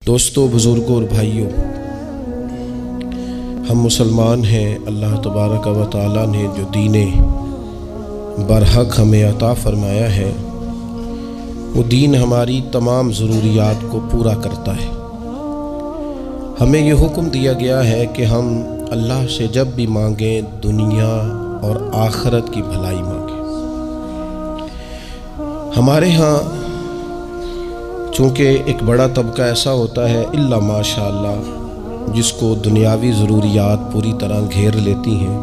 दोस्तों, बुज़ुर्गों और भाइयों, हम मुसलमान हैं। अल्लाह तबारक व तआला ने जो दीने बरहक हमें अता फ़रमाया है, वो दीन हमारी तमाम ज़रूरियात को पूरा करता है। हमें ये हुक्म दिया गया है कि हम अल्लाह से जब भी मांगें, दुनिया और आखिरत की भलाई मांगें। हमारे यहाँ चूँकि एक बड़ा तबका ऐसा होता है इल्ला माशाअल्लाह जिसको दुनियावी ज़रूरियात पूरी तरह घेर लेती हैं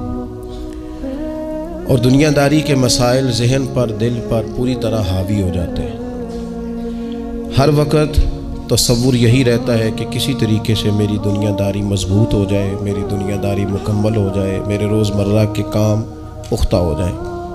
और दुनियादारी के मसाइल जहन पर, दिल पर पूरी तरह हावी हो जाते हैं। हर वक्त तसव्वुर यही रहता है कि किसी तरीके से मेरी दुनियादारी मजबूत हो जाए, मेरी दुनियादारी मुकम्मल हो जाए, मेरे रोज़मर्रा के काम पुख्ता हो जाए।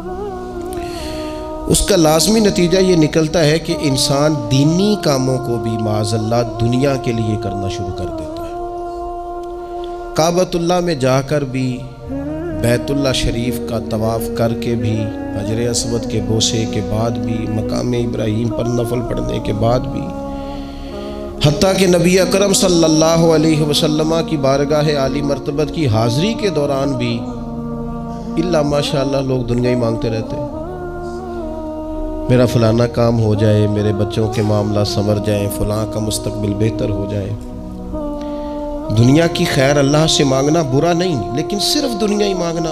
उसका लाज़मी नतीजा ये निकलता है कि इंसान दीनी कामों को भी माज़अल्लाह दुनिया के लिए करना शुरू कर देता है। काबतुल्लाह में जाकर भी, बैतुल्लाह शरीफ का तवाफ़ करके भी, हजर अस्वद के बोसे के बाद भी, मकाम इब्राहीम पर नफल पढ़ने के बाद भी, हत्ता कि नबी अकरम सल्लल्लाहु अलैहि वसल्लम की बारगाह आली मर्तबत की हाज़री के दौरान भी इल्ला माशाअल्लाह लोग दुनिया ही मांगते रहते हैं। मेरा फ़लाना काम हो जाए, मेरे बच्चों के मामला संवर जाएं, फ़लाँ का मुस्तकबिल बेहतर हो जाए। दुनिया की खैर अल्लाह से मांगना बुरा नहीं, लेकिन सिर्फ दुनिया ही मांगना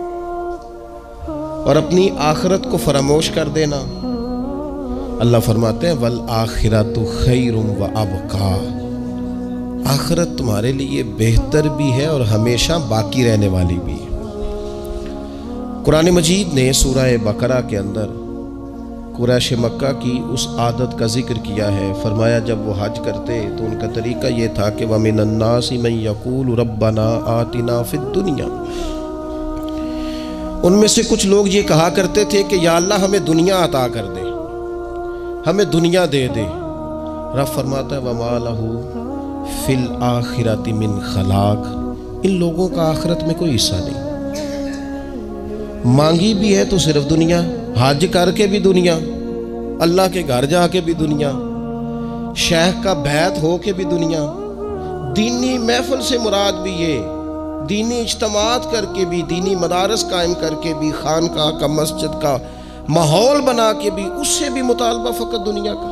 और अपनी आखिरत को फरामोश कर देना। अल्लाह फरमाते हैं वल आखिरतु खैरुम व अबका, आखिरत तुम्हारे लिए बेहतर भी है और हमेशा बाकी रहने वाली भी है। कुरान मजीद ने सूरह बकरा के अंदर कुरैश मक्का की उस आदत का जिक्र किया है। फरमाया जब वो हज करते तो उनका तरीका ये था कि वमिनन्नासि मन यक़ूलु रब्बना आतिना फिद दुनिया, उनमें से कुछ लोग ये कहा करते थे कि या अल्लाह हमें दुनिया अता कर दे, हमें दुनिया दे दे। रब फरमाता है वमा लहू फिल आखिरति मिन खलाक, इन लोगों का आखिरत में कोई हिस्सा नहीं। मांगी भी है तो सिर्फ दुनिया, हज करके भी दुनिया, अल्लाह के घर जाके भी दुनिया, शेख का बैत हो के भी दुनिया, दीनी महफिल से मुराद भी ये, दीनी इज्तमात करके भी, दीनी मदारस कायम करके भी, खानकाह का, मस्जिद का माहौल बना के भी, उससे भी मुतालबा फ़कत दुनिया का।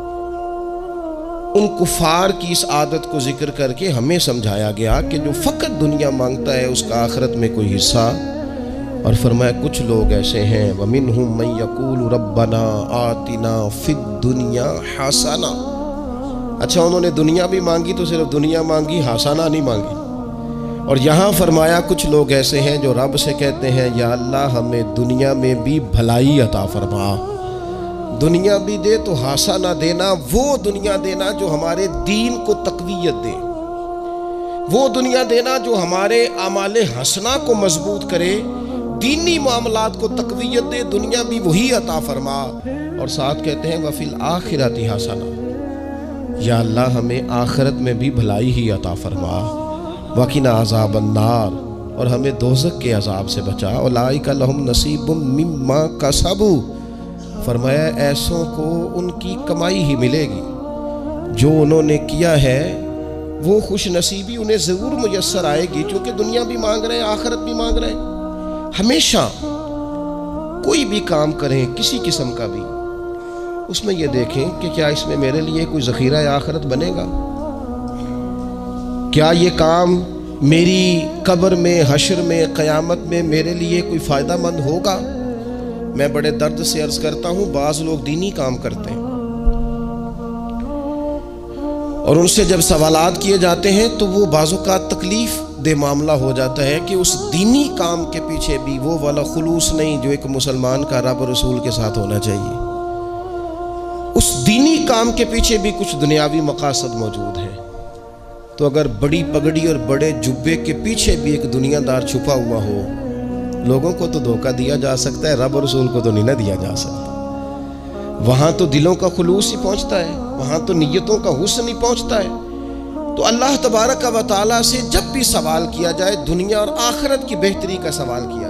उन कुफार की इस आदत को जिक्र करके हमें समझाया गया कि जो फ़कत दुनिया मांगता है उसका आखिरत में कोई हिस्सा। और फरमाया कुछ लोग ऐसे हैं वमिनहुम मन यक़ूलु रब्बना आतिना फिद दुनिया हसना। अच्छा, उन्होंने दुनिया भी मांगी तो सिर्फ दुनिया मांगी, हसना नहीं मांगी। और यहाँ फरमाया कुछ लोग ऐसे हैं जो रब से कहते हैं या अल्लाह हमें दुनिया में भी भलाई अता फरमा, दुनिया भी दे तो हसना देना, वो दुनिया देना जो हमारे दीन को तक़वियत दे, वो दुनिया देना जो हमारे आमाले हसना को मजबूत करे, दीनी मामलात को तक़वियत दे, दुनिया भी वही अता फरमा। और साथ कहते हैं वफिल आखिरति हसना, या अल्लाह हमें आखिरत में भी भलाई ही अता फरमा, वकीना अज़ाब अन्नार, और हमें दोज़ख के अज़ाब से बचा। उलाइका लहुम नसीबुम मिम्मा कसबू, फरमाया ऐसों को उनकी कमाई ही मिलेगी, जो उन्होंने किया है वो खुश नसीबी उन्हें ज़रूर मुयस्सर आएगी। चूँकि दुनिया भी मांग रहे हैं, आखिरत भी मांग रहे हैं। हमेशा कोई भी काम करें किसी किस्म का भी, उसमें यह देखें कि क्या इसमें मेरे लिए कोई ज़ख़ीरा आखिरत बनेगा, क्या ये काम मेरी कब्र में, हश्र में, क़यामत में मेरे लिए कोई फ़ायदा मंद होगा। मैं बड़े दर्द से अर्ज़ करता हूँ, बाज़ लोग दीनी काम करते हैं और उनसे जब सवालात किए जाते हैं तो वो बाज़ों का तकलीफ़ दे मामला हो जाता है कि उस दीनी काम के पीछे भी वो वाला खुलूस नहीं जो एक मुसलमान का रब और रसूल के साथ होना चाहिए। उस दीनी काम के पीछे भी कुछ दुनियावी मकासद मौजूद हैं। तो अगर बड़ी पगड़ी और बड़े जुब्बे के पीछे भी एक दुनियादार छुपा हुआ हो, लोगों को तो धोखा दिया जा सकता है, रब और रसूल को तो नहीं ना दिया जा सकता। वहाँ तो दिलों का खुलूस ही पहुँचता है, वहाँ तो नीयतों का हुस्न ही पहुँचता है। तो अल्लाह तबारक व तआला से जब भी सवाल किया जाए, दुनिया और आखिरत की बेहतरी का सवाल किया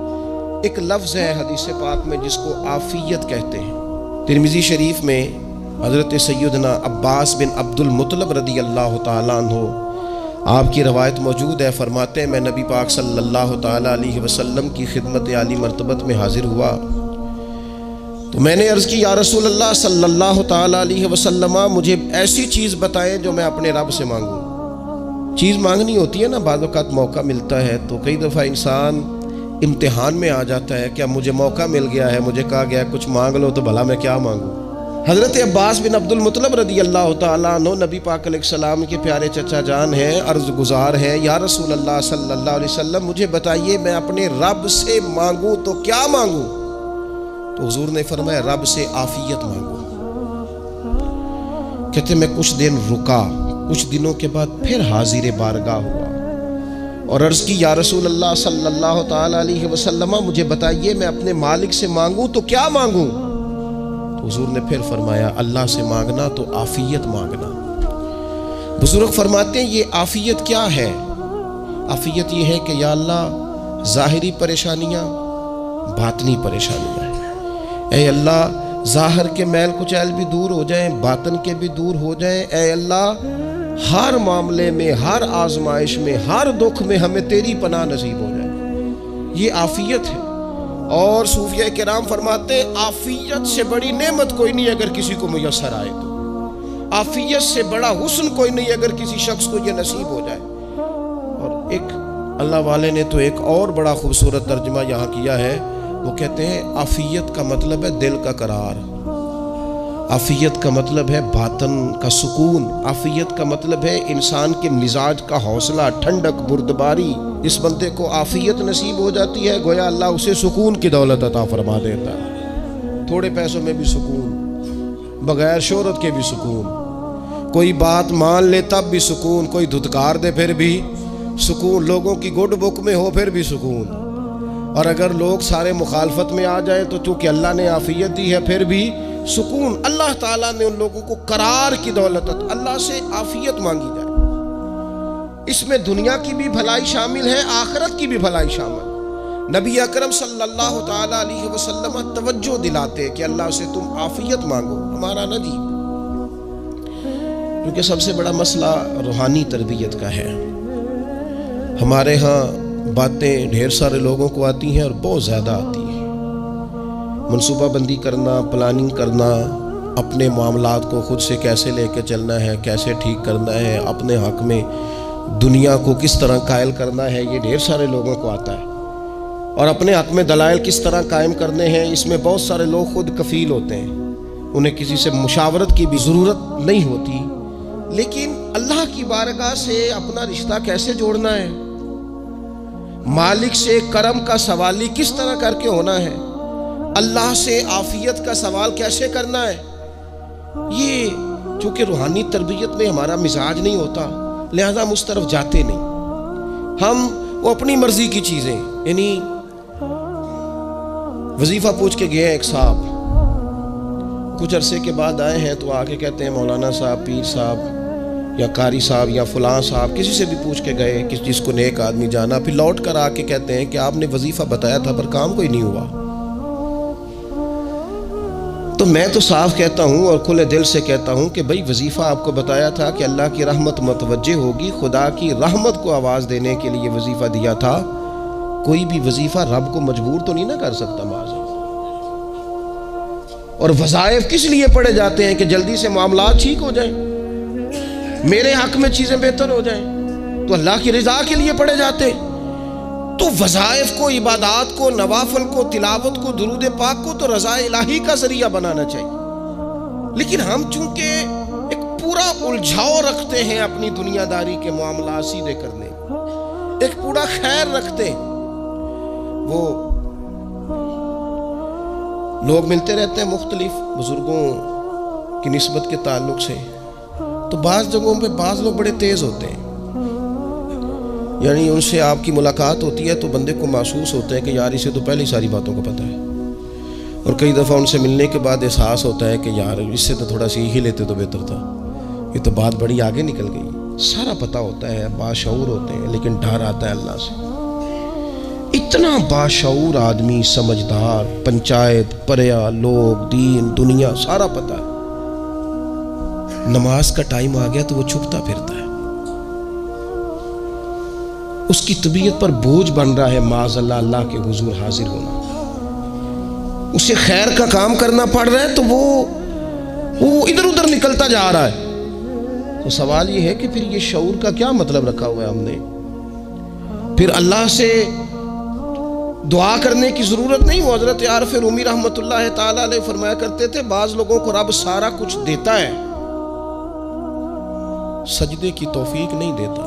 जाए। एक लफ्ज़ है हदीस पाक में जिसको आफियत कहते हैं। तिरमिज़ी शरीफ में हज़रत सैयदना अब्बास बिन अब्दुल मुत्तलब रदी अल्लाह ताला अन्हु, आपकी रवायत मौजूद है, फरमाते हैं मैं नबी पाक सल्लल्लाहु ताला अलैहि वसल्लम की खिदमत आली मरतबत में हाजिर हुआ तो मैंने अर्ज़ की, या रसूल अल्लाह सल्लल्लाहु ताला अलैहि वसल्लम, मुझे ऐसी चीज़ बताएं जो मैं अपने रब से मांगूँ। चीज़ मांगनी होती है ना, बाद वक़्त मौका मिलता है तो कई दफ़ा इंसान इम्तिहान में आ जाता है, क्या मुझे मौका मिल गया है, मुझे कहा गया कुछ मांग लो तो भला मैं क्या मांगूँ। हज़रत अब्बास बिन अब्दुल मुत्तलब रदी अल्लाह ताला अन्हु नबी पाक अलैहिस्सलाम के प्यारे चचा जान हैं, अर्ज़ गुज़ार हैं, या रसूल अल्लाह सल्लल्लाहु अलैहि वसल्लम, मुझे बताइए मैं अपने रब से मांगूँ तो क्या मांगूँ। तो हुज़ूर ने फरमाया, रब से आफियत मांगो। कहते मैं कुछ दिन रुका, कुछ दिनों के बाद फिर हाजिर बारगाह हुआ और अर्ज़ की, या रसूल अल्लाह सल्लल्लाहु ताला अलैहि वसल्लम, मुझे बताइए मैं अपने मालिक से मांगूँ तो क्या मांगूँ। तो हुज़ूर ने फिर फरमाया, अल्लाह से मांगना तो आफियत मांगना। बुजुर्ग फरमाते हैं ये आफियत क्या है। आफियत ये है कि या अल्लाह ज़ाहिरी परेशानियाँ, बातनी परेशानियाँ, ऐ अल्लाह ज़ाहिर के मैल कुचैल भी दूर हो जाएं, बातन के भी दूर हो जाएं। ऐ अल्लाह हर मामले में, हर आजमाइश में, हर दुख में हमें तेरी पनाह नसीब हो जाए। ये आफियत है। और सूफिया किराम फरमाते हैं आफियत से बड़ी नेमत कोई नहीं अगर किसी को मुयस्सर आए तो। आफियत से बड़ा हुस्न कोई नहीं अगर किसी शख्स को ये नसीब हो जाए। और एक अल्लाह वाले ने तो एक और बड़ा खूबसूरत तर्जुमा यहाँ किया है, वो कहते हैं आफियत का मतलब है दिल का करार, आफियत का मतलब है बातन का सुकून, आफियत का मतलब है इंसान के मिजाज का हौसला, ठंडक, बुर्दबारी। इस बंदे को आफियत नसीब हो जाती है, गोया अल्लाह उसे सुकून की दौलत अता फरमा देता है। थोड़े पैसों में भी सुकून, बगैर शोहरत के भी सुकून, कोई बात मान ले तब भी सुकून, कोई धुतकार दे फिर भी सुकून, लोगों की गुड बुक में हो फिर भी सुकून। और अगर लोग सारे मुखालफत में आ जाए तो चूंकि अल्लाह ने आफियत दी है फिर भी सुकून। अल्लाह ताला ने उन लोगों को करार की दौलत, अल्लाह से आफियत मांगी जाए। इसमें दुनिया की भी भलाई शामिल है, आखिरत की भी भलाई शामिल। नबी अकरम सल्लल्लाहु ताला अलैहि वसल्लम तवज्जो दिलाते कि अल्लाह से तुम आफियत मांगो, हमारा ना जी। क्योंकि सबसे बड़ा मसला रूहानी तरबियत का है। हमारे यहाँ बातें ढेर सारे लोगों को आती हैं और बहुत ज़्यादा आती हैं। मनसूबाबंदी करना, प्लानिंग करना, अपने मामलात को ख़ुद से कैसे लेके चलना है, कैसे ठीक करना है, अपने हक़ में दुनिया को किस तरह कायल करना है, ये ढेर सारे लोगों को आता है। और अपने हक़ में दलाइल किस तरह कायम करने हैं, इसमें बहुत सारे लोग खुद कफ़ील होते हैं, उन्हें किसी से मुशावरत की भी ज़रूरत नहीं होती। लेकिन अल्लाह की बारगाह से अपना रिश्ता कैसे जोड़ना है, मालिक से करम का सवाली किस तरह करके होना है, अल्लाह से आफियत का सवाल कैसे करना है, ये चूँकि रूहानी तरबियत में हमारा मिजाज नहीं होता, लिहाजा हम उस तरफ जाते नहीं। हम वो अपनी मर्जी की चीज़ें, यानी वजीफ़ा पूछ के गए एक साहब, कुछ अरसे के बाद आए हैं तो आके कहते हैं मौलाना साहब, पीर साहब या कारी साहब या फलां साहब, किसी से भी पूछ के गए कि जिसको नेक आदमी जाना, फिर लौट कर आके कहते हैं कि आपने वजीफ़ा बताया था पर काम कोई नहीं हुआ। तो मैं तो साफ कहता हूँ और खुले दिल से कहता हूँ कि भाई वजीफ़ा आपको बताया था कि अल्लाह की रहमत मतवज्जे होगी, खुदा की रहमत को आवाज़ देने के लिए वजीफ़ा दिया था। कोई भी वजीफ़ा रब को मजबूर तो नहीं ना कर सकता माज़। और वज़ाइफ किस लिए पढ़े जाते हैं कि जल्दी से मामला ठीक हो जाए, मेरे हक में चीज़ें बेहतर हो जाएं, तो अल्लाह की रज़ा के लिए पढ़े जाते। तो वज़ाइफ को, इबादात को, नवाफल को, तिलावत को, दुरूद पाक को तो रज़ा इलाही का ज़रिया बनाना चाहिए। लेकिन हम चूंकि एक पूरा उलझाव रखते हैं अपनी दुनियादारी के मामला सीधे करने, एक पूरा खैर रखते हैं। वो लोग मिलते रहते हैं मुख्तलिफ बुजुर्गों की निस्बत के ताल्लुक से, तो बाज़ जगहों पे बाज़ लोग बड़े तेज़ होते हैं, यानी उनसे आपकी मुलाकात होती है तो बंदे को महसूस होता है कि यार इसे तो पहले ही सारी बातों को पता है। और कई दफ़ा उनसे मिलने के बाद एहसास होता है कि यार इससे तो थोड़ा सीख ही लेते तो बेहतर था, ये तो बात बड़ी आगे निकल गई। सारा पता होता है, बाशऊर होते हैं, लेकिन डर आता है अल्लाह से। इतना बाशऊर आदमी, समझदार, पंचायत, परया, लोग, दीन, दुनिया सारा पता है, नमाज का टाइम आ गया तो वो छुपता फिरता है। उसकी तबीयत पर बोझ बन रहा है माज़अल्लाह अल्लाह के हुजूर हाजिर होना। उसे खैर का काम करना पड़ रहा है तो वो इधर उधर निकलता जा रहा है। तो सवाल ये है कि फिर ये शऊर का क्या मतलब रखा हुआ है हमने? फिर अल्लाह से दुआ करने की ज़रूरत नहीं। वो हज़रत आरिफ रूमी रहमतुल्लाह ताला अलैह फरमाया करते थे, बाज़ लोगों को रब सारा कुछ देता है, सजदे की तौफीक नहीं देता।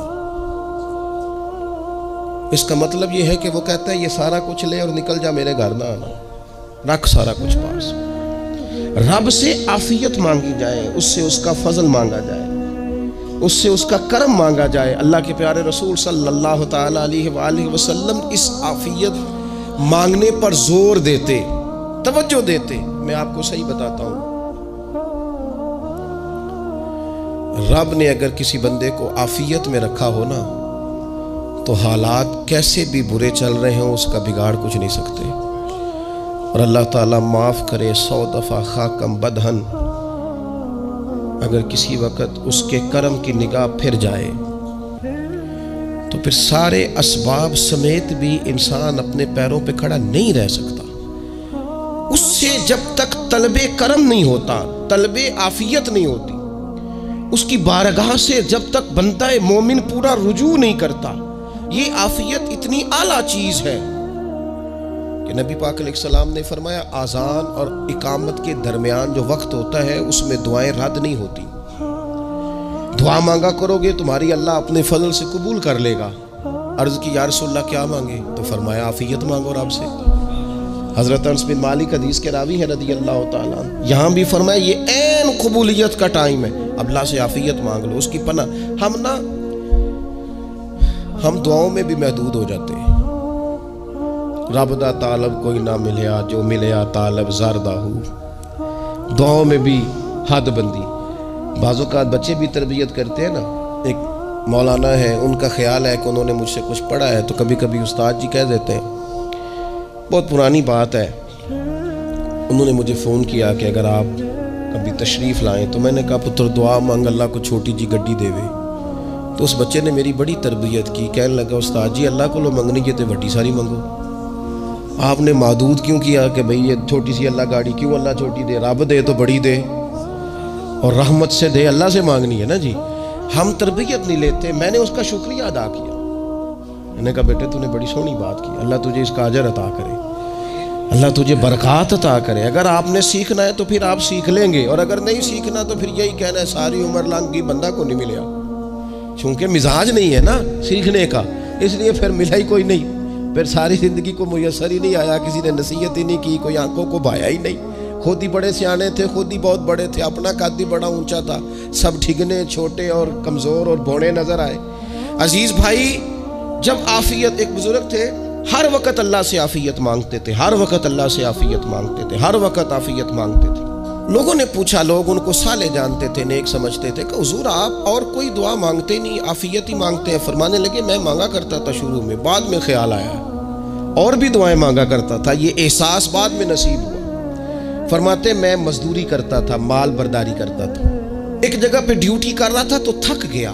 इसका मतलब ये है कि वो कहता है ये सारा कुछ ले और निकल जा, मेरे घर ना आना, रख सारा कुछ पास। रब से आफियत मांगी जाए, उससे उसका फजल मांगा जाए, उससे उसका करम मांगा जाए। अल्लाह के प्यारे रसूल सल्लल्लाहु ताला अलैहि वसल्लम इस आफियत मांगने पर जोर देते, तवज्जो देते। मैं आपको सही बताता हूँ, रब ने अगर किसी बंदे को आफियत में रखा हो ना, तो हालात कैसे भी बुरे चल रहे हों उसका बिगाड़ कुछ नहीं सकते। और अल्लाह ताला माफ़ करे 100 दफ़ा खाकम बदहन, अगर किसी वक़्त उसके करम की निगाह फिर जाए तो फिर सारे असबाब समेत भी इंसान अपने पैरों पे खड़ा नहीं रह सकता। उससे जब तक तलबे करम नहीं होता, तलबे आफियत नहीं होती, उसकी बारगाह से जब तक बंदा मोमिन पूरा रुजू नहीं करता, ये आफियत इतनी आला चीज़ है कि नबी पाक अलैहिस्सलाम ने फरमाया आज़ान और इकामत के दरमियान जो वक्त होता है उसमें दुआएं रद्द नहीं होती। दुआ मांगा करोगे तुम्हारी अल्लाह अपने फजल से कबूल कर लेगा। अर्ज़ की या रसूलल्लाह क्या मांगे? तो फरमाया आफियत मांगो रब से। हज़रत अनस बिन मालिक हदीस के रावी है रज़ी अल्लाह तआला अन्हु, यहाँ भी फरमाया ये ऐन कबूलियत का टाइम है, अल्लाह से आफियत मांग लो, उसकी पनाह। हम दुआओं में भी महदूद हो जाते हैं। रब दा तालब कोई ना मिलया, जो मिलया तालब ज़रदा हो। दुआओं में भी हद बंदी। बाज़ों का बच्चे भी तरबियत करते हैं ना। एक मौलाना है, उनका ख्याल है कि उन्होंने मुझसे कुछ पढ़ा है तो कभी कभी उस्ताद जी कह देते हैं, बहुत पुरानी बात है, उन्होंने मुझे फ़ोन किया कि अगर आप कभी तशरीफ़ लाएँ, तो मैंने कहा पुत्र दुआ मांग अल्लाह को छोटी जी गड्डी देवे। तो उस बच्चे ने मेरी बड़ी तरबियत की, कहने लगा उस्ताद जी अल्लाह को लो मंगनी है तो वड्डी सारी मंगो। आपने मादूद क्यों किया कि भाई ये छोटी सी अल्लाह गाड़ी क्यों अल्लाह छोटी दे, रब दे तो बड़ी दे और रहमत से दे, अल्लाह से मांगनी है ना जी। हम तरबियत नहीं लेते। मैंने उसका शुक्रिया अदा किया, मैंने कहा बेटे तूने बड़ी सोहनी बात की, अल्लाह तुझे इसका अजर अता करे, अल्लाह तुझे बरकत अता करे। अगर आपने सीखना है तो फिर आप सीख लेंगे, और अगर नहीं सीखना तो फिर यही कहना है सारी उम्र लंघ गई बंदा को नहीं मिला, चूँकि मिजाज नहीं है ना सीखने का, इसलिए फिर मिला ही कोई नहीं। फिर सारी ज़िंदगी को मुयसर ही नहीं आया, किसी ने नसीहत ही नहीं की, कोई आंखों को भाया ही नहीं। खुद ही बड़े सियाने थे, खुद ही बहुत बड़े थे, अपना कद ही बड़ा ऊंचा था, सब ठिगने छोटे और कमज़ोर और बौने नज़र आए। अजीज़ भाई, जब आफियत, एक बुजुर्ग थे हर वक़्त अल्लाह से आफियत मांगते थे, हर वक़्त अल्लाह से आफियत मांगते थे, हर वक़्त आफियत मांगते थे। लोगों ने पूछा, लोग उनको साले जानते थे, नेक समझते थे कि हुजूर आप और कोई दुआ मांगते नहीं, आफियत ही मांगते हैं। फरमाने लगे मैं मांगा करता था शुरू में, बाद में ख्याल आया और भी दुआएं मांगा करता था, ये एहसास बाद में नसीब हुआ। फरमाते मैं मजदूरी करता था, माल बर्दारी करता था, एक जगह पे ड्यूटी कर रहा था तो थक गया,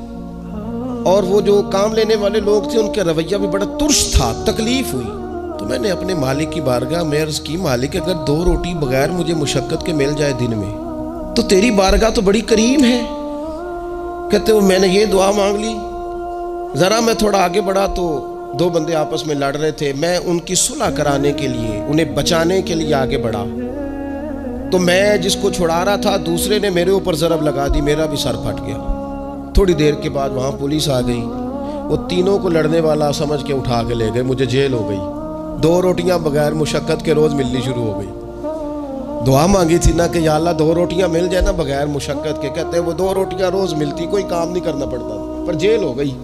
और वो जो काम लेने वाले लोग थे उनका रवैया भी बड़ा तुर्श था, तकलीफ हुई। तो मैंने अपने मालिक की बारगाह में अर्ज़ की, मालिक अगर 2 रोटी बगैर मुझे मुशक्कत के मिल जाए दिन में तो तेरी बारगाह तो बड़ी करीम है। कहते वो मैंने ये दुआ मांग ली, ज़रा मैं थोड़ा आगे बढ़ा तो 2 बंदे आपस में लड़ रहे थे, मैं उनकी सुलह कराने के लिए, उन्हें बचाने के लिए आगे बढ़ा, तो मैं जिसको छुड़ा रहा था दूसरे ने मेरे ऊपर ज़रब लगा दी, मेरा भी सर फट गया। थोड़ी देर के बाद वहाँ पुलिस आ गई, वो तीनों को लड़ने वाला समझ के उठा के ले गए, मुझे जेल हो गई। 2 रोटियां बगैर मुशक्कत के रोज़ मिलनी शुरू हो गई। दुआ मांगी थी ना कि या अल्लाह 2 रोटियां मिल जाए ना बगैर मुशक्कत के, कहते वो 2 रोटियां रोज़ मिलती, कोई काम नहीं करना पड़ता, पर जेल हो गई।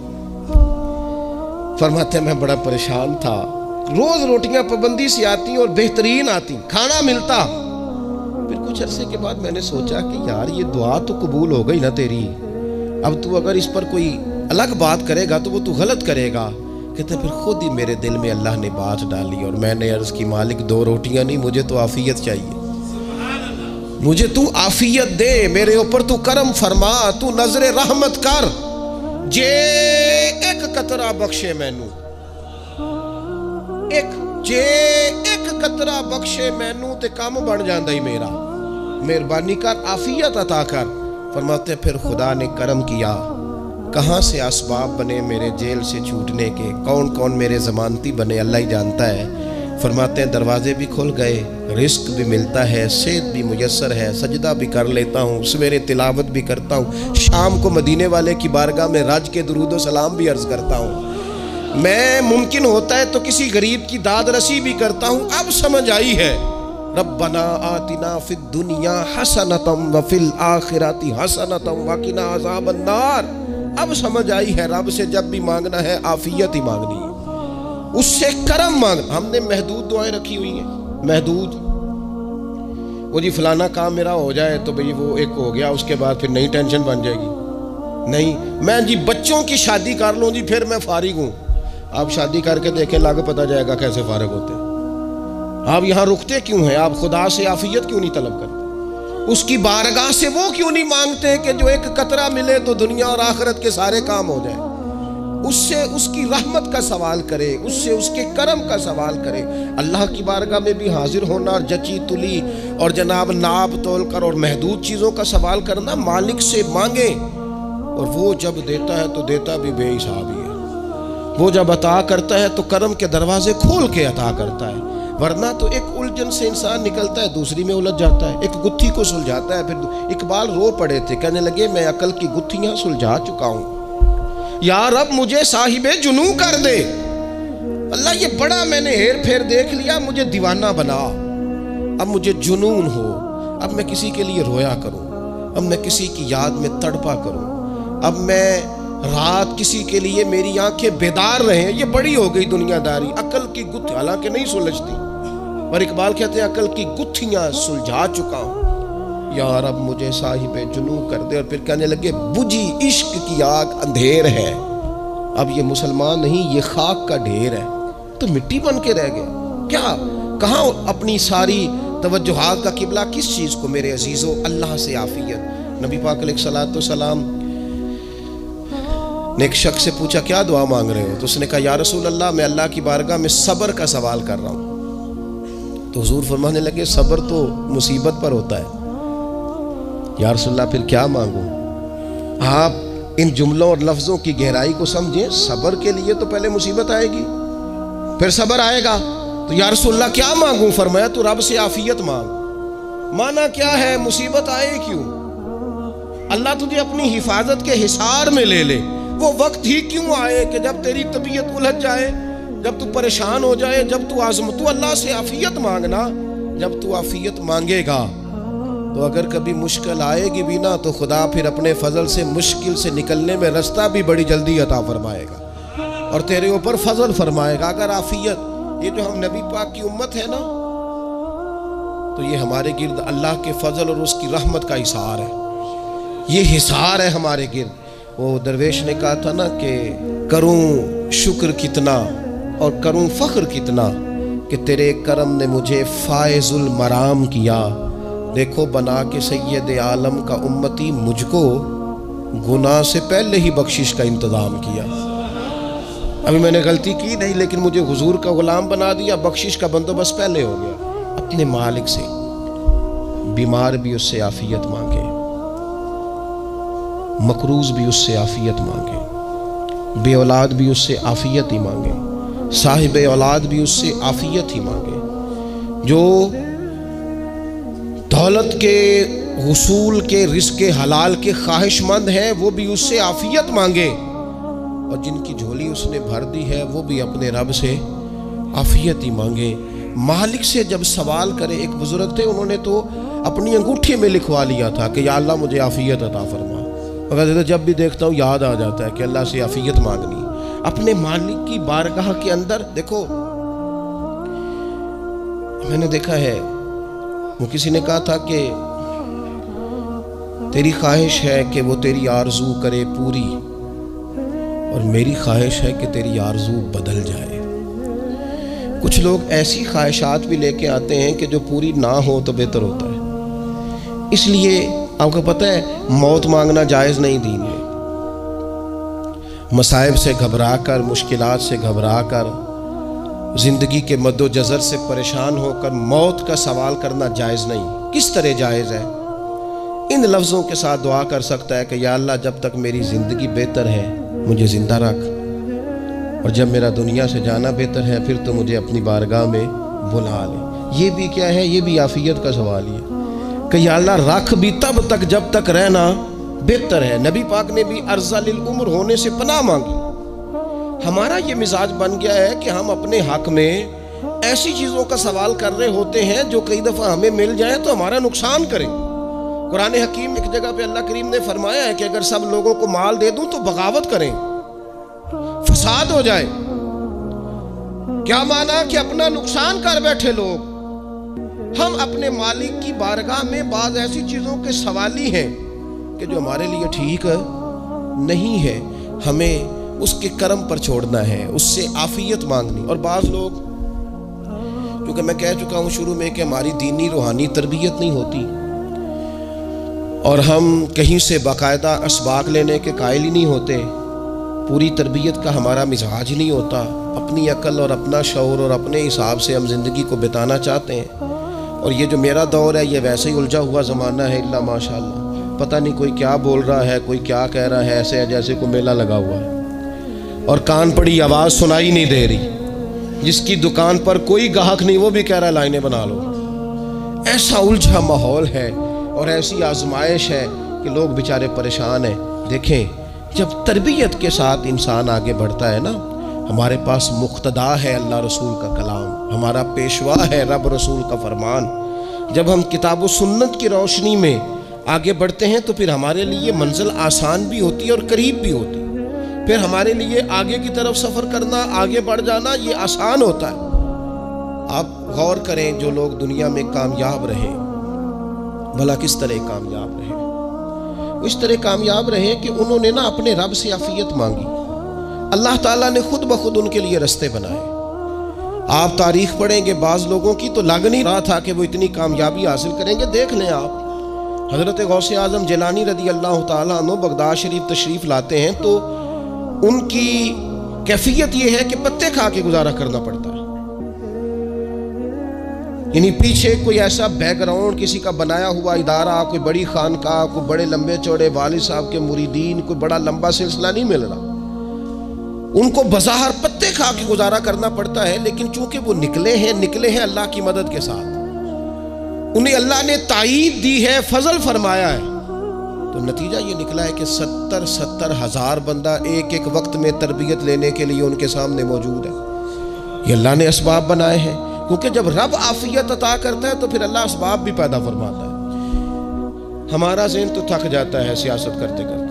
फरमाते मैं बड़ा परेशान था, रोज़ रोटियां पाबंदी से आती और बेहतरीन आती, खाना मिलता। फिर कुछ अरसे के बाद मैंने सोचा कि यार ये दुआ तो कबूल हो गई ना तेरी, अब तू अगर इस पर कोई अलग बात करेगा तो वो तू गलत करेगा। कहते फिर खुद ही मेरे दिल में अल्लाह ने बात डाली और मैंने अर्ज़ की मालिक 2 रोटियां नहीं, मुझे तो आफियत चाहिए, मुझे तू आफियत दे, मेरे ऊपर तू करम फरमा, तू नजरे रहमत कर, जे एक कतरा बख्शे मैनू, एक कतरा बख्शे मैनू ते काम बन जाता ही मेरा, मेहरबानी कर, आफियत अता कर। फरमाते फिर खुदा ने करम किया, कहाँ से असबाब बने मेरे जेल से छूटने के, कौन कौन मेरे ज़मानती बने अल्लाह ही जानता है। फरमाते हैं दरवाजे भी खुल गए, रिस्क भी मिलता है, सेहत भी मुयस्सर है, सजदा भी कर लेता हूँ, सवेरे तिलावत भी करता हूँ, शाम को मदीने वाले की बारगाह में राज के दुरूद व सलाम भी अर्ज़ करता हूँ, मैं मुमकिन होता है तो किसी गरीब की दाद रसी भी करता हूँ। अब समझ आई है, रब्बना आतिना फिद दुनिया हसनतम व फिल आखिराति हसनतम व किना अज़ाबन नार। अब समझ आई है, रब से जब भी मांगना है आफियत ही मांगनी है, उससे करम मांग। हमने महदूद दुआएं रखी हुई हैं, महदूद, वो जी फलाना काम मेरा हो जाए तो भाई वो एक हो गया, उसके बाद फिर नई टेंशन बन जाएगी। नहीं, मैं जी बच्चों की शादी कर लूँ जी फिर मैं फारिग हूँ। आप शादी करके देखें, लाग पता जाएगा कैसे फारिग होते हैं। आप यहाँ रुकते क्यों हैं? आप खुदा से आफियत क्यों नहीं तलब करते? उसकी बारगाह से वो क्यों नहीं मांगते कि जो एक कतरा मिले तो दुनिया और आखिरत के सारे काम हो जाए? उससे उसकी रहमत का सवाल करे, उससे उसके करम का सवाल करे। अल्लाह की बारगाह में भी हाजिर होना और जची तुली और जनाब नाप तोल कर और महदूद चीज़ों का सवाल करना, मालिक से मांगे। और वो जब देता है तो देता भी बेहिसाब ही है। वो जब अता करता है तो करम के दरवाजे खोल के अता करता है, वरना तो एक उलझन से इंसान निकलता है, दूसरी में उलझ जाता है, एक गुत्थी को सुलझाता है। फिर इकबाल रो पड़े थे, कहने लगे मैं अकल की गुत्थियां सुलझा चुका हूँ, यार अब मुझे साहिबे जुनू कर दे। अल्लाह ये बड़ा मैंने हेर फेर देख लिया, मुझे दीवाना बना, अब मुझे जुनून हो, अब मैं किसी के लिए रोया करूं, अब मैं किसी की याद में तड़पा करूं, अब मैं रात किसी के लिए मेरी आंखें बेदार रहे। ये बड़ी हो गई दुनियादारी, अकल की गुत्थी हालांकि नहीं सुलझती, पर इकबाल कहते हैं अकल की गुत्थियां सुलझा चुका हूं, यार अब मुझे साहिबे जुनू कर दे। और फिर कहने लगे बुझी इश्क की आग अंधेर है, अब ये मुसलमान नहीं ये खाक का ढेर है, तो मिट्टी बन के रह गया क्या? कहाँ अपनी सारी तवज्जुहात का किबला किस चीज़ को? मेरे अजीज़ों, अल्लाह से आफियत। नबी पाक अलैहिस्सलातु वस्सलाम ने एक शख्स से पूछा क्या दुआ मांग रहे हो? तो उसने कहा या रसूल अल्लाह मैं अल्लाह की बारगाह में सब्र का सवाल कर रहा हूँ। तो हुजूर फरमाने लगे सब्र तो मुसीबत पर होता है। या रसूल अल्लाह फिर क्या मांगूं? आप इन जुमलों और लफ्ज़ों की गहराई को समझें, सब्र के लिए तो पहले मुसीबत आएगी फिर सब्र आएगा। तो या रसूल अल्लाह क्या मांगूं? फरमाया तो रब से आफियत मांग। माना क्या है? मुसीबत आए क्यों? अल्लाह तुझे अपनी हिफाजत के हिसार में ले ले। वो वक्त ही क्यों आए कि जब तेरी तबीयत उलझ जाए, जब तू परेशान हो जाए, जब तू तू अल्लाह से आफियत मांगना। जब तू आफियत मांगेगा तो अगर कभी मुश्किल आएगी भी ना, तो खुदा फिर अपने फजल से मुश्किल से निकलने में रास्ता भी बड़ी जल्दी अता फरमाएगा और तेरे ऊपर फजल फरमाएगा। अगर आफियत, ये जो हम नबी पाक की उम्मत है ना, तो ये हमारे गिर्द अल्लाह के फजल और उसकी रहमत का हिसार है, ये हिसार है हमारे गिर्द। वो दरवेश ने कहा था ना कि करूं शुक्र कितना और करूं फख्र कितना कि तेरे करम ने मुझे फायजुल मराम किया। देखो बना के सैयद आलम का उम्मती मुझको गुनाह से पहले ही बख्शिश का इंतज़ाम किया। अभी मैंने गलती की नहीं, लेकिन मुझे हुजूर का गुलाम बना दिया, बख्शिश का बंदोबस्त पहले हो गया। अपने मालिक से बीमार भी उससे आफियत मांगे, मकरूज भी उससे आफियत मांगे, बे औलाद भी उससे आफियत ही मांगे, साहिब औलाद भी उससे आफियत ही मांगे। जो दौलत के हुसूल के रिज़्क़ हलाल के ख्वाहिशमंद हैं वो भी उससे आफियत मांगे, और जिनकी झोली उसने भर दी है वो भी अपने रब से आफियत ही मांगे। मालिक से जब सवाल करे, एक बुजुर्ग थे उन्होंने तो अपनी अंगूठी में लिखवा लिया था कि या अल्लाह मुझे आफियत अता फरमा। मगर जब भी देखता हूँ याद आ जाता है कि अल्लाह से आफियत मांगनी अपने मालिक की बारगाह के अंदर। देखो मैंने देखा है, वो किसी ने कहा था कि तेरी ख्वाहिश है कि वो तेरी आरजू करे पूरी, और मेरी ख्वाहिश है कि तेरी आरजू बदल जाए। कुछ लोग ऐसी ख्वाहिशात भी लेके आते हैं कि जो पूरी ना हो तो बेहतर होता है, इसलिए आपको पता है मौत मांगना जायज़ नहीं दीन में। मसाइब से घबरा कर, मुश्किलात से घबरा कर, ज़िंदगी के मद्दोजज़र से परेशान होकर मौत का सवाल करना जायज़ नहीं। किस तरह जायज़ है? इन लफ्ज़ों के साथ दुआ कर सकता है कि या अल्लाह जब तक मेरी ज़िंदगी बेहतर है मुझे ज़िंदा रख, और जब मेरा दुनिया से जाना बेहतर है फिर तो मुझे अपनी बारगाह में बुला ले। ये भी क्या है? ये भी आफियत का सवाल ही है कि या अल्लाह रख भी तब तक जब तक रहना बेहतर है। नबी पाक ने भी अर्ज़लिल उम्र होने से पनाह मांगी। हमारा ये मिजाज बन गया है कि हम अपने हक में ऐसी चीज़ों का सवाल कर रहे होते हैं जो कई दफ़ा हमें मिल जाए तो हमारा नुकसान करें। कुरान हकीम एक जगह पे अल्लाह करीम ने फरमाया है कि अगर सब लोगों को माल दे दूं तो बगावत करें, फसाद हो जाए। क्या माना कि अपना नुकसान कर बैठे लोग। हम अपने मालिक की बारगाह में बाज़ ऐसी चीज़ों के सवाली हैं कि जो हमारे लिए ठीक नहीं है, हमें उसके कर्म पर छोड़ना है, उससे आफियत मांगनी। और बाज़ लोग, क्योंकि मैं कह चुका हूँ शुरू में कि हमारी दीनी रूहानी तरबियत नहीं होती और हम कहीं से बाकायदा असबाक लेने के कायल ही नहीं होते, पूरी तरबियत का हमारा मिजाज ही नहीं होता, अपनी अकल और अपना शऊर और अपने हिसाब से हम ज़िंदगी को बिताना चाहते हैं। और ये जो मेरा दौर है ये वैसे ही उलझा हुआ ज़माना है, इल्ला माशाअल्लाह। पता नहीं कोई क्या बोल रहा है, कोई क्या कह रहा है, ऐसे जैसे कोई मेला लगा हुआ है और कान पड़ी आवाज़ सुनाई नहीं दे रही। जिसकी दुकान पर कोई ग्राहक नहीं वो भी कह रहा है लाइनें बना लो। ऐसा उलझा माहौल है और ऐसी आजमाइश है कि लोग बेचारे परेशान हैं। देखें, जब तरबियत के साथ इंसान आगे बढ़ता है ना, हमारे पास मुक्तदा है अल्लाह रसूल का कलाम, हमारा पेशवा है रब रसूल का फरमान। जब हम किताब व सुन्नत की रोशनी में आगे बढ़ते हैं तो फिर हमारे लिए मंजिल आसान भी होती है और करीब भी होती है। फिर हमारे लिए आगे की तरफ सफ़र करना, आगे बढ़ जाना ये आसान होता है। आप गौर करें, जो लोग दुनिया में कामयाब रहे, भला किस तरह कामयाब रहे? इस तरह कामयाब रहे कि उन्होंने ना अपने रब से आफियत मांगी। अल्लाह ताला ने खुद ब खुद उनके लिए रास्ते बनाए। आप तारीख पढ़ेंगे बाज़ लोगों की तो लग नहीं रहा था कि वो इतनी कामयाबी हासिल करेंगे। देख लें आप, हज़रत गौसे आज़म जिलानी रदी अल्लाह ताला अन्हु बगदाद शरीफ तशरीफ़ लाते हैं तो उनकी कैफियत ये है कि पत्ते खा के गुजारा करना पड़ता है। यानी पीछे कोई ऐसा बैकग्राउंड, किसी का बनाया हुआ इदारा, कोई बड़ी खानकाह, कोई बड़े लंबे चौड़े वालिद साहब के मुरीदीन, कोई बड़ा लंबा सिलसिला नहीं मिल रहा। उनको बज़ाहिर पत्ते खा के गुजारा करना पड़ता है, लेकिन चूंकि वो निकले हैं अल्लाह की मदद के साथ। उन्हें अल्लाह ने ताईद दी है, फजल फरमाया है, तो नतीजा ये निकला है कि 70 हज़ार बंदा एक एक वक्त में तरबियत लेने के लिए उनके सामने मौजूद है। ये अल्लाह ने असबाब बनाए हैं, क्योंकि जब रब आफियत अता करता है तो फिर अल्लाह असबाब भी पैदा फरमाता है। हमारा ज़हन तो थक जाता है सियासत करते करते।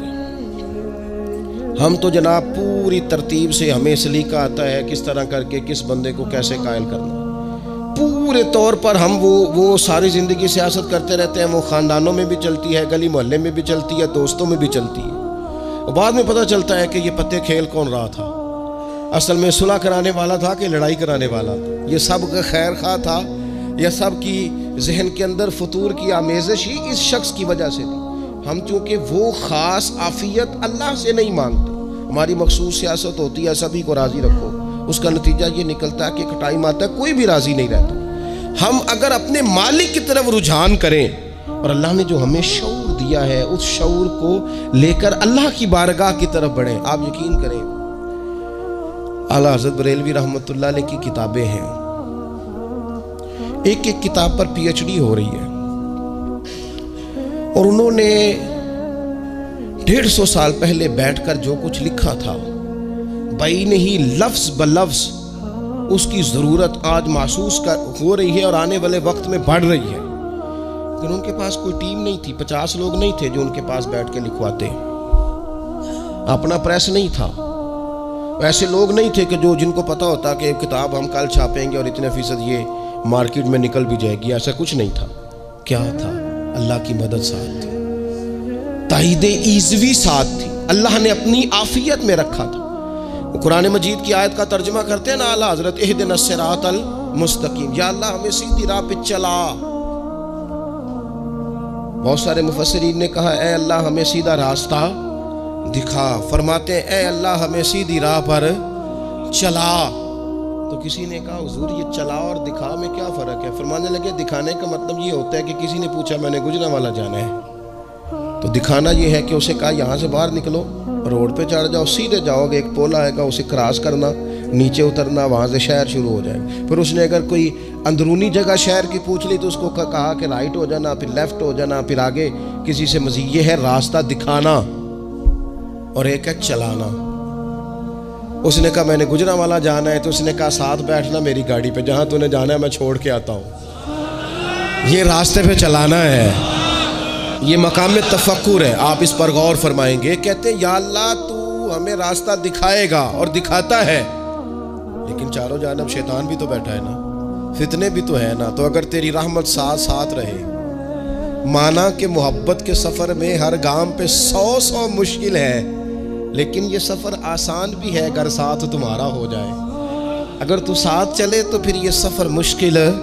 हम तो जनाब पूरी तरतीब से, हमें सलीका आता है किस तरह करके किस बंदे को कैसे कायल करना। पूरे तौर पर हम वो सारी ज़िंदगी सियासत करते रहते हैं। वो ख़ानदानों में भी चलती है, गली मोहल्ले में भी चलती है, दोस्तों में भी चलती है। और बाद में पता चलता है कि ये पत्ते खेल कौन रहा था, असल में सुलह कराने वाला था कि लड़ाई कराने वाला था। ये सब का खैर खा था, यह सब की जहन के अंदर फतूर की आमेज़श ही इस शख्स की वजह से थी। हम चूँकि वो ख़ास आफियत अल्लाह से नहीं मांगते, हमारी मखसूस सियासत होती है सभी को राज़ी रखो। उसका नतीजा ये निकलता है कि एक टाइम आता है कोई भी राज़ी नहीं रहता। हम अगर अपने मालिक की तरफ रुझान करें और अल्लाह ने जो हमें शऊर दिया है उस शऊर को लेकर अल्लाह की बारगाह की तरफ बढ़ें, आप यकीन करें, आला हज़रत बरेलवी रहमतुल्लाह अलैह की किताबें हैं, एक एक किताब पर PhD हो रही है और उन्होंने 150 साल पहले बैठकर जो कुछ लिखा था बैन ही लफ्ज़ ब लफ्ज़ उसकी ज़रूरत आज महसूस हो रही है और आने वाले वक्त में बढ़ रही है। लेकिन उनके पास कोई टीम नहीं थी, 50 लोग नहीं थे जो उनके पास बैठ के लिखवाते, अपना प्रेस नहीं था, ऐसे लोग नहीं थे कि जिनको पता होता कि किताब हम कल छापेंगे और इतने फीसद ये मार्केट में निकल भी जाएगी। ऐसा कुछ नहीं था। क्या था? अल्लाह की मदद साथ थी, ताईद ईज़वी साथ थी, अल्लाह ने अपनी आफियत में रखा था। कुरान मजीद की आयत का तर्जुमा करते हैं ना आला हज़रत, इहदिनस सिरातल मुस्तकीम, या अल्लाह हमें सीधी राह पे चला। बहुत सारे मुफस्सिरीन ने कहा ए अल्लाह हमें सीधा रास्ता दिखा। फरमाते हैं ए अल्लाह हमें सीधी राह पर चला। तो किसी ने कहा हुजूर ये चला और दिखा में क्या फ़र्क है? फरमाने लगे दिखाने का मतलब ये होता है कि किसी ने पूछा मैंने गुजरांवाला जाना है, तो दिखाना ये है कि उसे कहा यहाँ से बाहर निकलो, रोड पे चढ़ जाओ, सीधे जाओगे, एक पोल आएगा उसे क्रॉस करना, नीचे उतरना, वहाँ से शहर शुरू हो जाएगा। फिर उसने अगर कोई अंदरूनी जगह शहर की पूछ ली तो उसको कहा कि राइट हो जाना, फिर लेफ्ट हो जाना, फिर आगे किसी से मज़ीद। ये है रास्ता दिखाना और एक है चलाना। उसने कहा मैंने गुजरांवाला जाना है, तो उसने कहा साथ बैठना मेरी गाड़ी पे, जहाँ तूने जाना है मैं छोड़ के आता हूँ। ये रास्ते पे चलाना है, ये मकाम तफक्कुर है। आप इस पर गौर फरमाएंगे। कहते हैं या अल्लाह तू हमें रास्ता दिखाएगा और दिखाता है, लेकिन चारों जानब शैतान भी तो बैठा है ना, फितने भी तो है ना। तो अगर तेरी रहमत साथ साथ रहे, माना कि मोहब्बत के सफ़र में हर गांव पे 100 मुश्किल है, लेकिन ये सफ़र आसान भी है अगर साथ तुम्हारा हो जाए। अगर तू साथ चले तो फिर ये सफ़र मुश्किल है।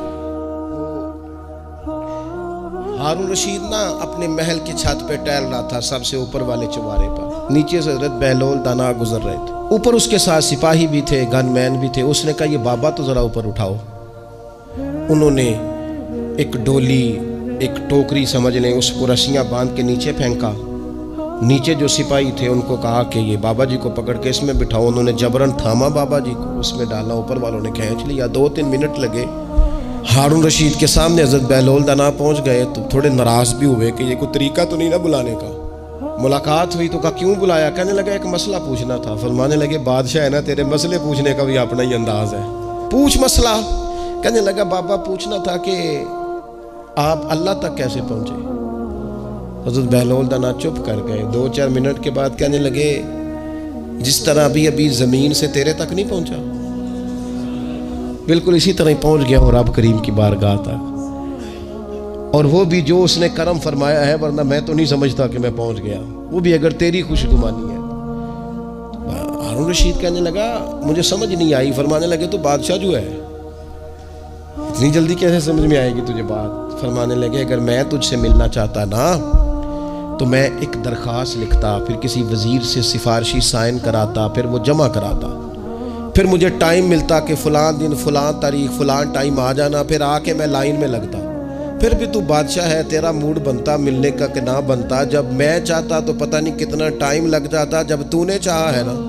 हारून रशीद ना अपने महल की छत पे टहल रहा था, सबसे ऊपर वाले चौबारे पर। नीचे से हज़रत बहलोल दाना गुजर रहे थे, ऊपर उसके साथ सिपाही भी थे, गनमैन भी थे। उसने कहा ये बाबा तो ज़रा ऊपर उठाओ। उन्होंने एक डोली, एक टोकरी समझ लें, उसको रस्सियाँ बांध के नीचे फेंका। नीचे जो सिपाही थे उनको कहा कि ये बाबा जी को पकड़ के इसमें बिठाओ। उन्होंने जबरन थामा बाबा जी को, उसमें डाला, ऊपर वालों ने खींच लिया। 2-3 मिनट लगे। हारून रशीद के सामने हज़रत बहलोल दाना पहुंच गए तो थोड़े नाराज़ भी हुए कि ये कोई तरीका तो नहीं ना बुलाने का। मुलाकात हुई तो कहा क्यों बुलाया? कहने लगा एक मसला पूछना था। फरमाने लगे बादशाह है ना, तेरे मसले पूछने का भी अपना ही अंदाज है, पूछ मसला। कहने लगा बाबा पूछना था कि आप अल्लाह तक कैसे पहुँचे? हज़रत बहलोल दाना चुप कर गए। 2-4 मिनट के बाद कहने लगे जिस तरह अभी ज़मीन से तेरे तक नहीं पहुँचा, बिल्कुल इसी तरह ही पहुँच गया और रब करीम की बारगाह तक। और वो भी जो उसने करम फरमाया है, वरना मैं तो नहीं समझता कि मैं पहुँच गया, वो भी अगर तेरी खुशगुमानी है। हारून रशीद कहने लगा मुझे समझ नहीं आई। फरमाने लगे तो बादशाह जो है, इतनी जल्दी कैसे समझ में आएगी तुझे बात? फरमाने लगे अगर मैं तुझसे मिलना चाहता ना तो मैं एक दरख्वास्त लिखता, फिर किसी वज़ीर से सिफारशी साइन कराता, फिर वो जमा कराता, फिर मुझे टाइम मिलता कि फ़लाँ दिन फ़लाँ तारीख फ़लाँ टाइम आ जाना, फिर आके मैं लाइन में लगता। फिर भी तू बादशाह है, तेरा मूड बनता मिलने का कि ना बनता। जब मैं चाहता तो पता नहीं कितना टाइम लग जाता, जब तूने चाहा है ना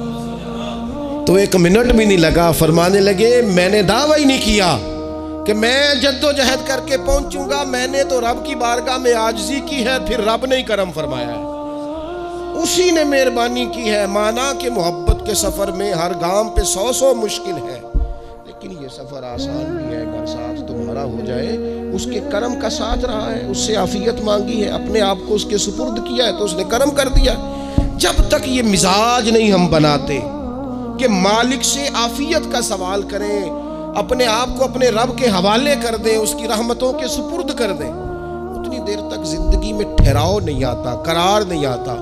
तो 1 मिनट भी नहीं लगा। फरमाने लगे मैंने दावा ही नहीं किया कि मैं जद्दोजहद करके पहुंचूंगा, मैंने तो रब की बारगाह में आजिज़ी की है, फिर रब ने ही करम फरमाया है, उसी ने मेहरबानी की है। माना कि मोहब्बत के सफ़र में हर गांव पे 100 मुश्किल है, लेकिन ये सफ़र आसान भी है अगर साथ तुम्हारा हो जाए। उसके करम का साथ रहा है, उससे आफियत मांगी है, अपने आप को उसके सुपुर्द किया है तो उसने करम कर दिया। जब तक ये मिजाज नहीं हम बनाते कि मालिक से आफियत का सवाल करें, अपने आप को अपने रब के हवाले कर दें, उसकी रहमतों के सुपुर्द कर दें, उतनी देर तक जिंदगी में ठहराव नहीं आता, करार नहीं आता।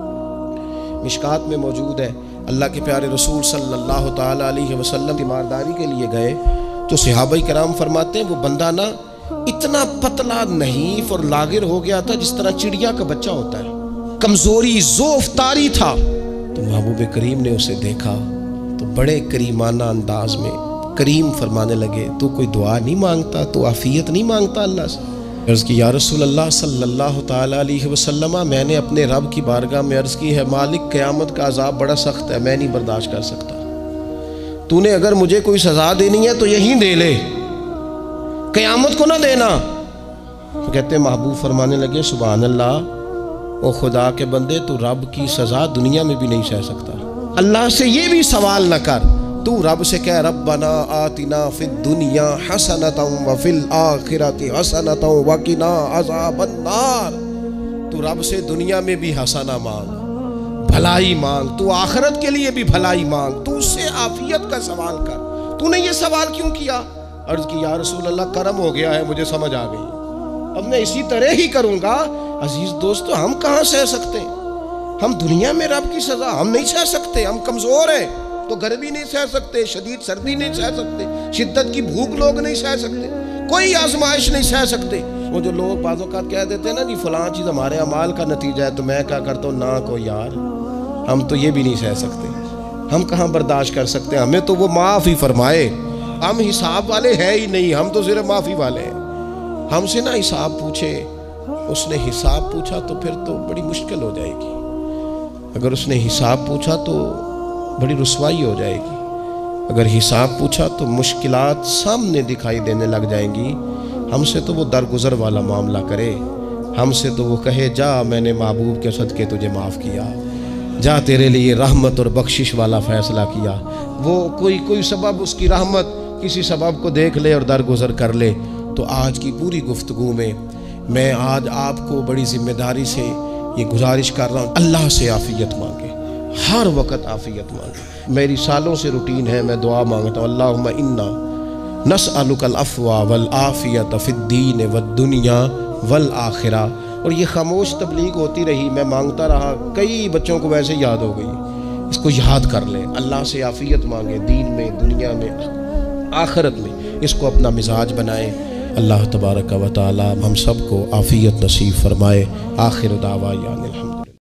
मिशकात में मौजूद है, अल्लाह के प्यारे रसूल सल्लल्लाहु ताला अलैहि वसल्लम तीमारदारी के लिए गए तो सहाबाए किराम फरमाते हैं वो बंदा ना इतना पतला नहीफ और लागिर हो गया था जिस तरह चिड़िया का बच्चा होता है, कमजोरी ज़ोफ़तारी था। तो महबूब करीम ने उसे देखा तो बड़े करीमाना अंदाज में करीम फरमाने लगे तू कोई दुआ नहीं मांगता, तू आफियत नहीं मांगता अल्लाह से? अर्ज़ की या रसूल अल्लाह सल्लल्लाहु ताला अलैहि वसल्लम, मैंने अपने रब की बारगाह में अर्ज़ की है मालिक क़यामत का अज़ाब बड़ा सख्त है, मैं नहीं बर्दाश्त कर सकता, तूने अगर मुझे कोई सज़ा देनी है तो यहीं दे ले, क़यामत को ना देना। तो कहते महबूब फरमाने लगे सुभान अल्लाह, ओ खुदा के बंदे तू रब की सज़ा दुनिया में भी नहीं सह सकता, अल्लाह से ये भी सवाल न कर, तू रब से कह रब्बना आतिना फिद दुनिया हसनतम व फिल आखिरति हसनतम व किना अज़ाबन नार। तू रब से दुनिया में भी हसना मांग, भलाई मांग, तू आखिरत के लिए भी भलाई मांग, तू उससे आफियत का सवाल कर। तूने ये सवाल क्यों किया? अर्ज़ की या रसूल अल्लाह करम हो गया है, मुझे समझ आ गई, अब मैं इसी तरह ही करूँगा। अजीज़ दोस्तों हम कहाँ सह सकते हैं? हम दुनिया में रब की सज़ा हम नहीं सह सकते, हम कमज़ोर हैं तो गर्मी नहीं सह सकते, शदीद सर्दी नहीं सह सकते, शिद्दत की भूख लोग नहीं सह सकते, कोई आजमाइश नहीं सह सकते। वो जो लोग बाज़ औक़ात कह देते हैं ना जी फ़लाँ चीज़ हमारे अमाल का नतीजा है, तो मैं क्या करता हूँ ना को यार, हम तो ये भी नहीं सह सकते, हम कहाँ बर्दाश्त कर सकते हैं, हमें तो वो माफ़ ही फरमाए, हम हिसाब वाले हैं ही नहीं, हम तो सिर्फ माफ़ी वाले हैं। हमसे ना हिसाब पूछे, उसने हिसाब पूछा तो फिर तो बड़ी मुश्किल हो जाएगी, अगर उसने हिसाब पूछा तो बड़ी रुसवाई हो जाएगी, अगर हिसाब पूछा तो मुश्किलात सामने दिखाई देने लग जाएंगी। हमसे तो वो दरगुजर वाला मामला करे, हमसे तो वो कहे जा मैंने महबूब के सदके तुझे माफ़ किया, जा तेरे लिए रहमत और बख्शिश वाला फ़ैसला किया। वो कोई सबब, उसकी रहमत किसी सबब को देख ले और दरगुजर कर ले। तो आज की पूरी गुफ्तगू में मैं आज आपको बड़ी ज़िम्मेदारी से ये गुजारिश कर रहा हूँ, अल्लाह से आफ़ियत मांगे, हर वक्त आफ़ियत मांगे। मेरी सालों से रूटीन है, मैं दुआ मांगता हूँ अल्लाहुम्मा इन्ना नस्अलुकल अफ़वा वल आफ़ियत फ़िद्दीन वद्दुनिया वल आखिरा। और ये खामोश तबलीग होती रही, मैं मांगता रहा, कई बच्चों को वैसे याद हो गई। इसको याद कर लें, अल्लाह से आफ़ियत मांगे, दीन में, दुनिया में, आखिरत में, इसको अपना मिजाज बनाए। अल्लाह तबारक व तआला हम सबको आफ़ियत नसीब फरमाए। आखिर दावा यानिल हम्द।